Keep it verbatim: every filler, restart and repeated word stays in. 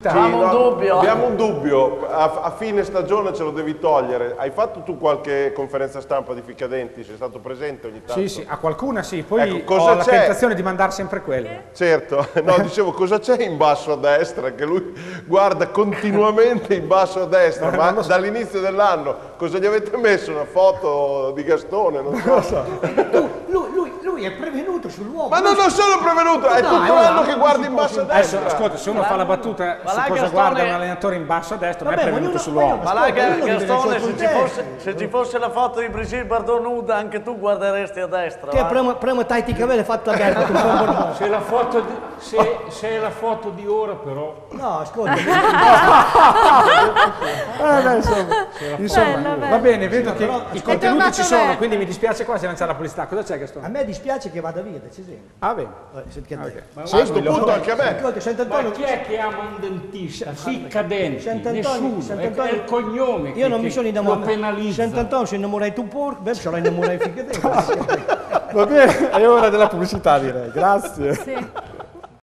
pubblicità. Sì, Abbiamo un no, dubbio. Abbiamo un dubbio. A, a fine stagione ce lo devi togliere. Hai fatto tu qualche conferenza stampa di Ficadenti? Sei stato presente ogni tanto? Sì, sì, a qualcuna sì, poi Ecco, cosa ho la c'è? tentazione di mandare sempre quello. Certo, no, dicevo cosa c'è in basso a destra? Che lui guarda continuamente in basso a destra, No, ma non lo so. dall'inizio dell'anno cosa gli avete messo? Una foto di Gastone? Non so. Non lo so. Tu, lui, lui, lui è prevenuto sull'uomo. Ma non, non sono prevenuto, è Dai, tutto allora, l'anno che non guardi si in può basso a sentire. Adesso, destra. ascolta, se uno fa la battuta Ma su là cosa Gastone- guarda un allenatore in basso a destra, non è Vabbè, prevenuto ognuno- sull'uomo. ognuno- Ma là Ascolta, Ga- uno deve Gastone, essere se ci, contento. fosse, se ci fosse la foto di Brigitte Bardot nuda, anche tu guarderesti a destra. Che va? prima, prima tagli i capelli fatto a destra. tu fai un po' Se la foto di, se, se è la foto di ora però, di- No, ascolta. Eh, beh, insomma, insomma, Bello, bello. va bene, vedo che però- i È contenuti tornato ci sono, verde. quindi mi dispiace qua se non c'è la pubblicità. Cosa c'è A Gastone? me dispiace che vada via da Cesena. Ah, bene. Eh, senti che te. Ok. A questo punto anche a me. Ascolta, ma Sant'Antonio. chi è che ama un dentista? Ficcadenti, Sant'Antonio, nessuno, è, Sant'Antonio- è il cognome Io che, non mi che sono lo innamorato. penalizza. Sant'Antonio si innamorai tu porco, beh, ce l'hai innamorato i figli. Va bene, è ora della pubblicità direi. Grazie. Sì.